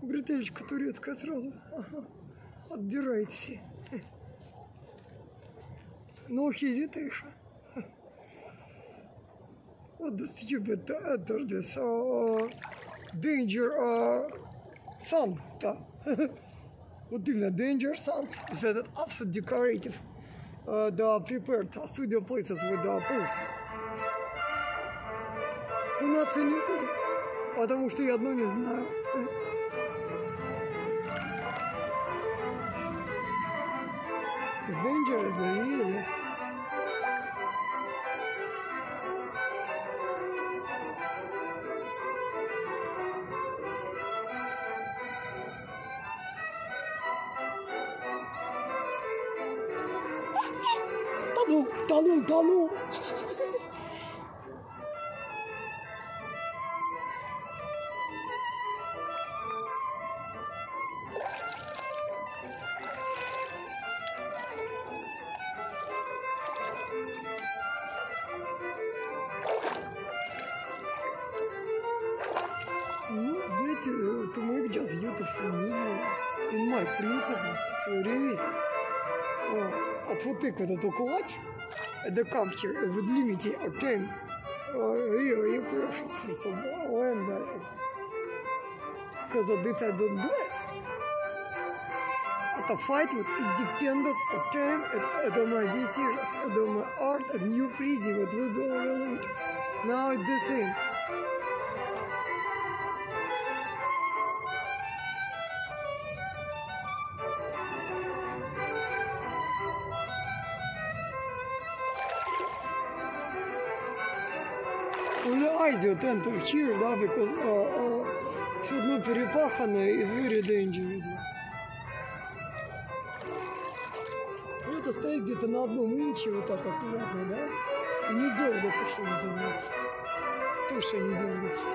Бретелечка турецкая сразу. Ага. Отдирает все. No hesitation. What the stupid to enter this danger sun. Да. Вот именно danger sun. Is that absolute decorative. The prepared studio places with the pools. Кунаться не буду, потому что я одно не знаю. It's dangerous, really. Тону. Знаете, to make just beautiful movie in my principles, so really, от вот так вот эту кладь, the capture with limited time, really precious for when because of this I don't do it. At a fight with independence of time, and my decisions, and my art, and new freezing, what will go relate. Now it's the same. Only I do tend to cheer, да, because все одно перепаханное is very dangerous. Ну, это стоит где-то на одном инче, вот так аккуратно, да, и не дергается, что называется. Туша не дергается.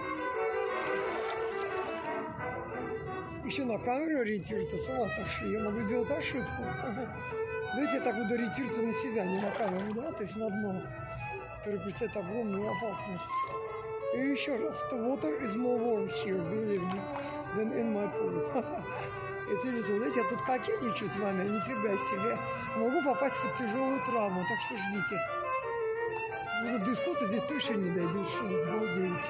Еще на камеру ориентируется, с ума сошли, я могу сделать ошибку. Знаете, я так буду ориентироваться на себя, не на камеру, да, то есть на дно. Который представляет огромную опасность. И еще раз, the water is more warm here, believe me, than in my pool. Это лицо, знаете, я тут кокетничаю с вами, нифига себе. Могу попасть под тяжелую травму, так что ждите. Ну, до исхода здесь точно не дойдет, что тут балдеть.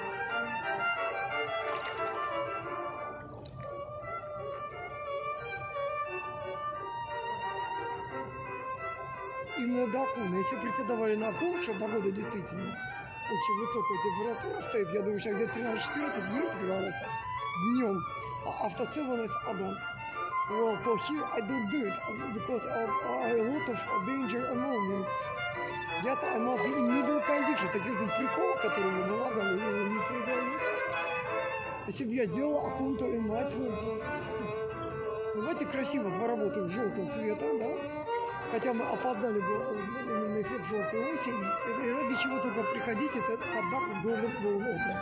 Именно до Акуна. Если претендовали на Акун, что погода действительно очень высокая температура стоит, я думаю, сейчас где-то 13-14 есть градусов днем, а автоцемон is одон. Well, so here I don't do it because of a lot of danger moments. Я-то I'm not in middle condition, таких тут приколов, которые мы налагали, не придаю. Если бы я сделала Акун, то и мать вы. Давайте красиво поработаем с желтым цветом, да? Хотя мы опоздали бы на эффект желтой осени, и ради чего только приходить, это отдать с добрым утром.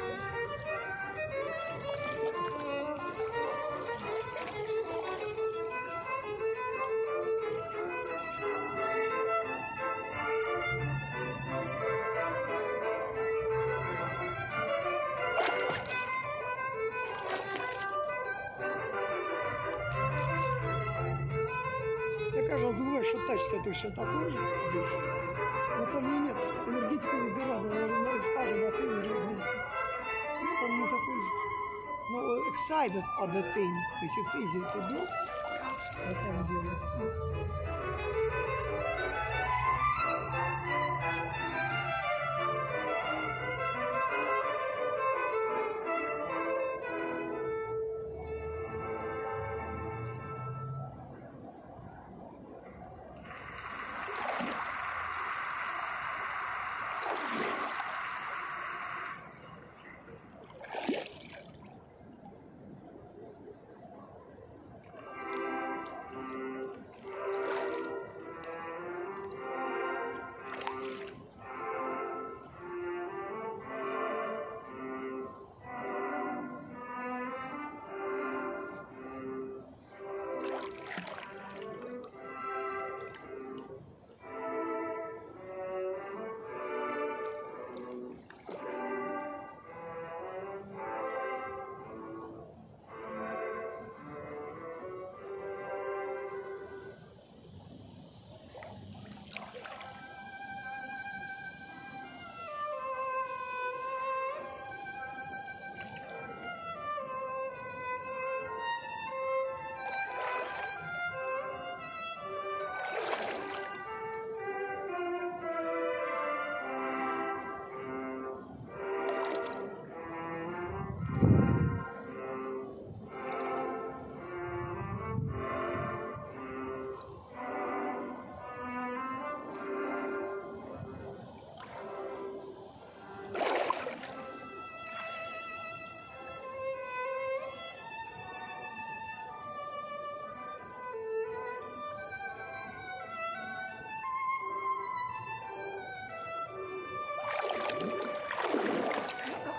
Я, кажется, думаю, что тач-то точно такой же здесь. Но сомнений нет. Энергетика везде разная. В каждом бассейне разная. Там не такой же. Но excited are the thing. То есть it's easy to do. На самом деле.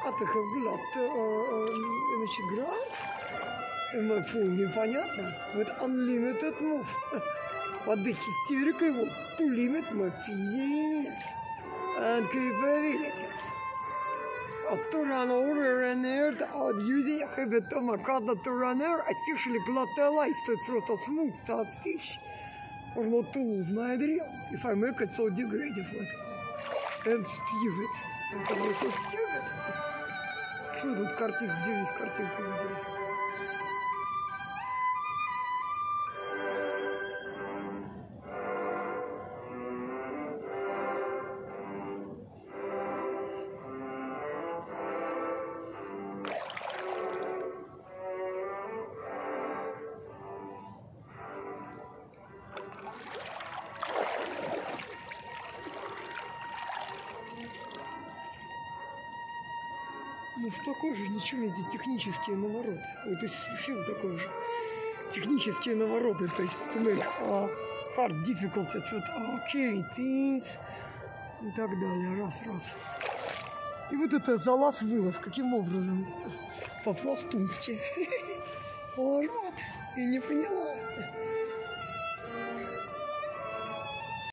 Hat glatt, значит, grant. Full непонятно. Вот unlimited move. What the hysterical want to limit my physics and capabilities. To run over an earth out using a habit of my to run over, especially glotalized to throw to smooth that speech. Or not to lose my drill if I make it so degradable. And stupid. Это stupid. Что тут картинка? Где здесь картинка видели? Ну, в такой же, ничего, эти технические навороты. Ой, то есть все такое же. Технические навороты, то есть to make hard difficulties, вот okay things и так далее. Раз. И вот это залаз-вылаз, каким образом? По-пластунски. Вот, и не поняла.